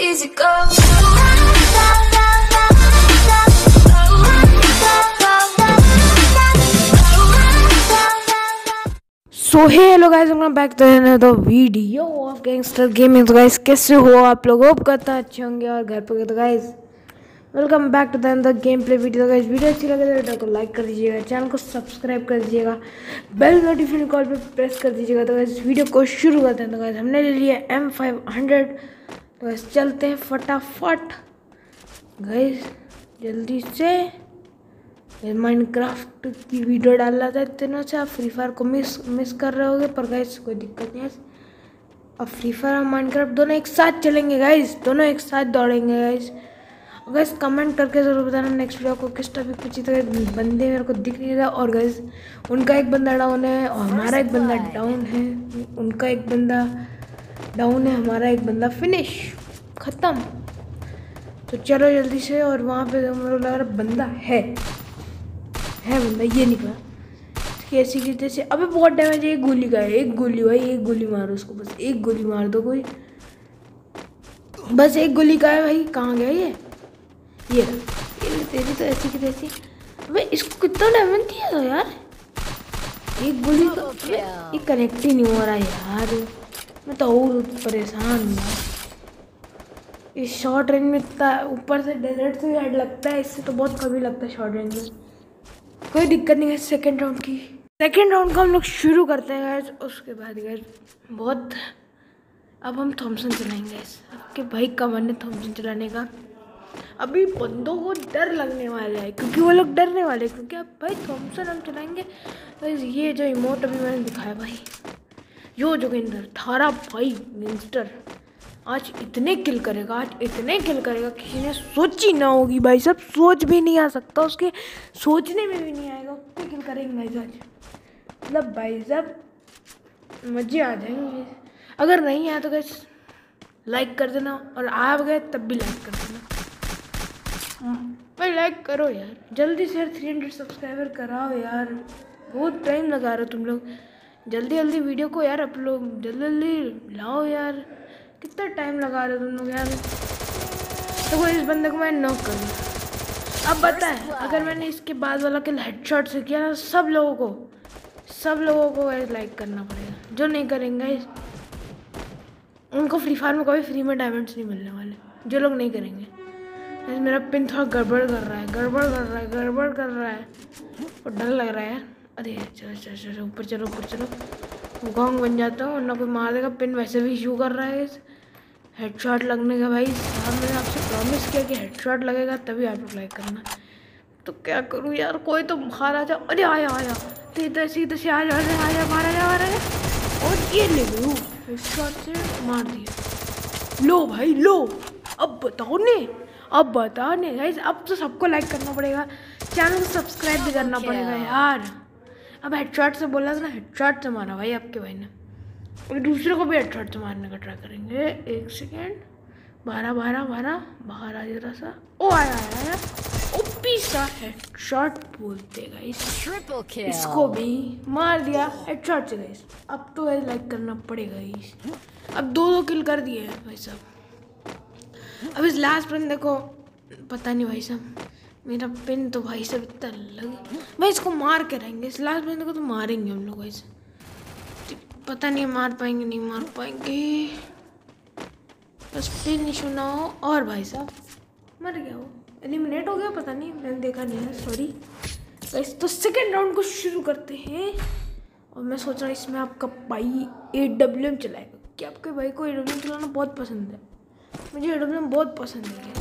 easy go. So hello guys, welcome back to another video of gangster gaming. तो guys कैसे हो आप लोग? होप करता अच्छे होंगे और घर पर। तो guys welcome back to another game play video. तो गाइस वीडियो अच्छी लगे तो वीडियो को लाइक कर दीजिएगा, चैनल को सब्सक्राइब कर दीजिएगा, बेल नोटिफिकेशन कॉल पे प्रेस कर दीजिएगा। तो गाइस वीडियो को शुरू करते हैं। तो गाइस हमने ले लिया M500। तो गाइस चलते हैं फटाफट गाइस जल्दी से। माइनक्राफ्ट की वीडियो डाल रहा था इतने दिनों से। आप फ्री फायर को मिस कर रहे होगे, पर गाइस कोई दिक्कत नहीं है। अब फ्री फायर और माइनक्राफ्ट दोनों एक साथ चलेंगे गाइस, दोनों एक साथ दौड़ेंगे गाइस। गाइस कमेंट करके ज़रूर बताना नेक्स्ट वीडियो को किस टॉपिक पे चाहिए। तो बंदे मेरे को दिख नहीं रहा, और गाइस उनका एक बंदा डाउन है और हमारा एक बंदा डाउन है। उनका एक बंदा डाउन है, हमारा एक बंदा फिनिश ख़त्म। तो चलो जल्दी से। और वहाँ पे मेरे को लग रहा बंदा है बंदा, ये निकला कैसी की जैसे। अबे बहुत डैमेज है। एक गोली का है, एक गोली भाई, एक गोली मारो उसको, बस एक गोली मार दो कोई, बस एक गोली का है भाई। कहाँ गया ये तेरी तो ऐसी की तैसी। अबे इसको कितना डैमेज दिया था यार, एक गोली का। ये कनेक्ट ही नहीं हो रहा यार, मैं तो और परेशान हूँ यार। इस शॉर्ट रेंज में इतना ऊपर से डेजर्ट से हेड लगता है, इससे तो बहुत कभी लगता है शॉर्ट रेंज में। कोई दिक्कत नहीं है। सेकेंड राउंड का हम लोग शुरू करते हैं गाइस। उसके बाद गाइस बहुत अब हम थॉमसन चलाएंगे गाइस। आपके भाई का मन है थॉमसन चलाने का। अभी बंदों को डर लगने वाला है, क्योंकि वो लोग डरने वाले हैं, क्योंकि अब भाई थॉमसन हम चलाएंगे गाइस। ये जो इमोट अभी मैंने दिखाया भाई, यो जोगिंदर थारा भाई गैंगस्टर आज इतने किल करेगा, किसी ने सोची ना होगी भाई साहब। सोच भी नहीं आ सकता, उसके सोचने में भी नहीं आएगा। उतने किल करेंगे भाई आज, मतलब भाई साहब मज़े आ जाएंगे। अगर नहीं आया तो गैस लाइक कर देना, और आ गए तब भी लाइक कर देना भाई। लाइक करो यार जल्दी से यार, 300 सब्सक्राइबर कराओ यार। बहुत टाइम लगा रहे हो तुम लोग। जल्दी वीडियो को यार अपलोड जल्दी लाओ यार। कितना टाइम लगा रहे हो तुम लोग यार। तो इस बंदे को मैं नॉक कर दिया। अब पता है, अगर मैंने इसके बाद वाला किल हेडशॉट से किया ना, सब लोगों को लाइक करना पड़ेगा। जो नहीं करेंगे उनको फ्री फायर में कभी फ्री में डायमंड्स नहीं मिलने वाले, जो लोग नहीं करेंगे। मेरा पिन थोड़ा गड़बड़ कर रहा है और डर लग रहा है यार। अरे चलो ऊपर चलो, गोंग बन जाता हूँ वरना कोई मार देगा। पिन वैसे भी इशू कर रहा है हेडशॉट लगने का भाई साहब। मैंने आपसे प्रॉमिस किया कि हेडशॉट लगेगा तभी आप लोग लाइक करना। तो क्या करूँ यार, कोई तो बाहर आ जाओ। अरे आया तो इधर से आ जा मारा जा। और ये ले लूँ हेडशॉट से मार दिया। लो भाई लो। अब बताओ ने गाइस। अब तो सबको लाइक करना पड़ेगा, चैनल को सब्सक्राइब भी करना पड़ेगा यार। अब हेडशॉट से बोला था ना, हेडशॉट से मारा भाई आपके भाई ने, और दूसरे को भी हेडशॉट से मारने का ट्राई करेंगे। एक सेकेंड, बाहर आ जरा सा। ओ आया ओपी सा हेडशॉट बोलते गाइस। इसको भी मार दिया हेडशॉट से गाइस। अब तो लाइक करना पड़ेगा गाइस। अब दो किल कर दिए हैं भाई साहब। अब इस लास्ट बंदे को पता नहीं भाई साहब, मेरा पिन तो भाई साहब इतना लगे भाई। इसको मार के रहेंगे, इस लास्ट बंदे को तो मारेंगे हम लोग भाई। पता नहीं मार पाएंगे नहीं मार पाएंगे, बस पिन इशू ना हो। और भाई साहब मर गया, वो एलिमिनेट हो गया, पता नहीं मैंने देखा नहीं है, सॉरी गाइस। तो सेकेंड राउंड को शुरू करते हैं। और मैं सोच रहा हूँ इसमें आपका भाई AWM चलाएगा, कि आपके भाई को AWM चलाना बहुत पसंद है। मुझे AWM बहुत पसंद है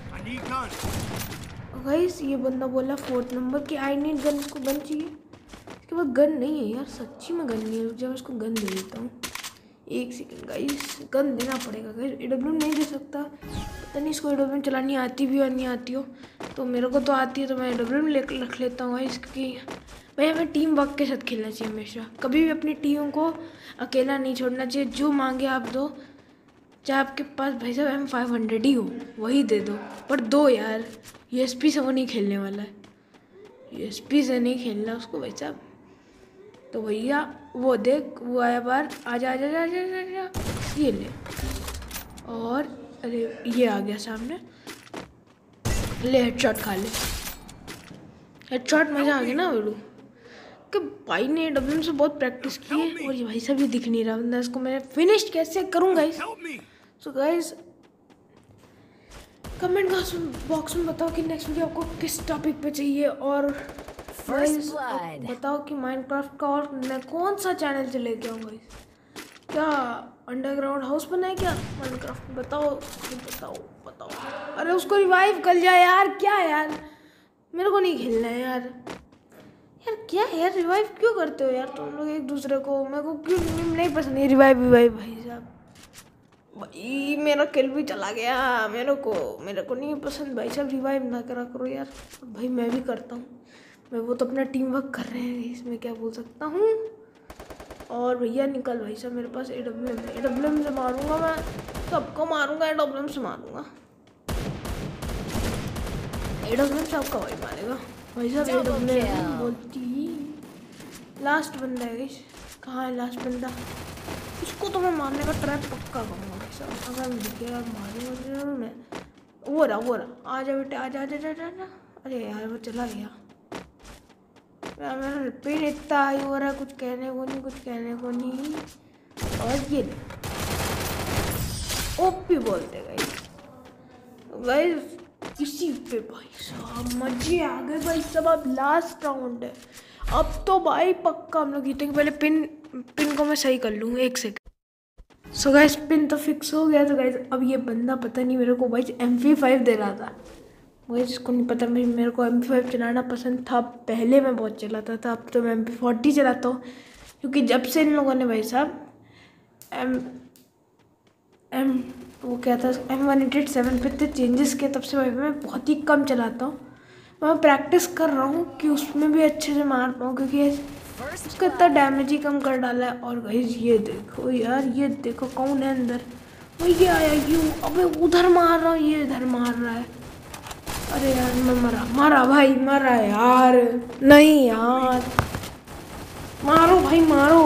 गाइस। ये बंदा बोला 4th नंबर की आई नीड गन, इसको गन चाहिए। इसके पास गन नहीं है यार, सच्ची में गन नहीं है। जब इसको गन दे देता हूँ, एक सेकंड गाइस, गन देना पड़ेगा गाइस। AWM नहीं दे सकता, पता नहीं इसको AWM चलानी आती भी और नहीं आती हो। तो मेरे को तो आती है, तो मैं AWM रख लेता हूँ गाइस, क्योंकि भाई हमें टीम वर्क के साथ खेलना चाहिए हमेशा। कभी भी अपनी टीम को अकेला नहीं छोड़ना चाहिए। जो मांगे आप दो, चाहे आपके पास भाई साहब M500 ही हो वही दे दो, पर दो यार। USP से वो नहीं खेलने वाला है, USP से नहीं खेलना उसको भाई साहब। तो भैया वो देख, वो आया बाहर, आजा ये ले। और अरे ये आ गया सामने, ले हेडशॉट खा ले। हेडशॉट मजा आ गया ना बोलूँ कि भाई ने डब्ल्यू से बहुत प्रैक्टिस की है और ये भाई साहब ये दिख नहीं रहा बंदा, इसको मैं फिनिश कैसे करूँ guys. So guys comment box में बताओ कि नेक्स्ट वीडियो आपको किस टॉपिक पे चाहिए, और गाइस बताओ कि माइनक्राफ्ट का और मैं कौन सा चैनल से लेके आऊँ गाइस। क्या अंडरग्राउंड हाउस बनाए क्या माइनक्राफ्ट, बताओ बताओ बताओ। अरे उसको रिवाइव कर जाए यार, क्या यार मेरे को नहीं खेलना है यार। यार क्या यार रिवाइव क्यों करते हो यार तुम लोग एक दूसरे को, मेरे को क्यों नहीं पसंद है रिवाइव भाई साहब। भाई मेरा किल भी चला गया, मेरे को नहीं पसंद भाई साहब, रिवाइव ना करा करो यार। भाई मैं भी करता हूँ, मैं वो तो अपना टीम वर्क कर रहे हैं, इसमें क्या बोल सकता हूँ। और भैया निकल भाई साहब, मेरे पास AWM है, AWM से मारूंगा मैं सबको, मारूंगा AWM से मारूंगा, AWM से आपका भाई मारेगा भाई साहब। AWM बोलती लास्ट बंदा है गाइस, कहाँ है लास्ट बंदा, उसको तो मैं मारने का ट्रैप पक्का करूँगा भाई साहब, अगर दिखेगा मारूंगा मैं। वो रहा आजा बेटे आजा आजा आजा आजा। अरे यार वो चला गया यार, मेरा पेन इतना हाई हो रहा है, कुछ कहने को नहीं। और ये ओपी बोलते गाइस इसी पे भाई साहब मजे आ गए भाई साहब। अब लास्ट राउंड है, अब तो भाई पक्का हम लोग जीतेंगे। पहले पिन को मैं सही कर लूँ, 1 सेकंड। सो गाइस पिन तो फिक्स हो गया। तो गाइस अब ये बंदा पता नहीं मेरे को भाई MP5 दे रहा था, मुझे जिसको नहीं पता भाई मेरे को MP5 चलाना पसंद था, पहले मैं बहुत चलाता था, अब तो मैं MP40 चलाता हूँ। क्योंकि जब से इन लोगों ने भाई साहब वो क्या था M187 पे इतने चेंजेस किए, तब से भाई मैं बहुत ही कम चलाता हूँ। मैं प्रैक्टिस कर रहा हूँ कि उसमें भी अच्छे से मार पाऊँ, क्योंकि उसका इतना डैमेज ही कम कर डाला है। और गाइस ये देखो यार, ये देखो कौन है अंदर, ये आया क्यों, अबे उधर मार रहा हूँ ये इधर मार रहा है। अरे यार मैं मरा भाई, मरा यार, नहीं यार मारो भाई मारो,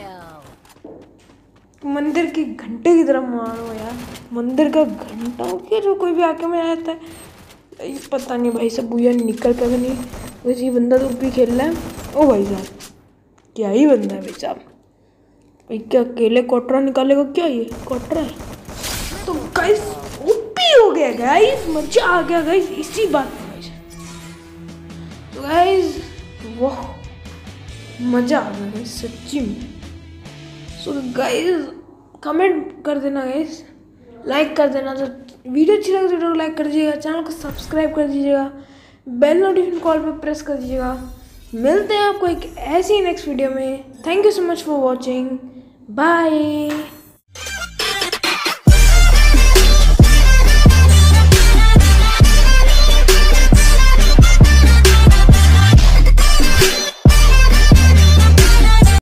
मंदिर के घंटे की तरफ मारो यार, मंदिर का घंटा क्या जो कोई भी आके में आता है। पता नहीं भाई सब भूया निकल कर नहीं, वैसे ये बंदा तो भी खेल रहा है। ओ भाई साहब क्या ही बंदा है भाई साहब, भाई क्या अकेले कोटरा निकालेगा क्या, ये कोटरा है। तो गाइस ओपी हो गया गाइस, मजा आ गया गाइस इसी बात में गाइस। तो गाइस वाह मजा आ गया गाइस सच्ची में। सो गाइस कमेंट कर देना गाइस, लाइक कर देना, तो वीडियो अच्छी लगे तो वीडियो को लाइक कर दीजिएगा, चैनल को सब्सक्राइब कर दीजिएगा, बेल नोटिफिकेशन कॉल पे प्रेस कर दीजिएगा। मिलते हैं आपको एक ऐसी नेक्स्ट वीडियो में। Thank you so much for watching, bye.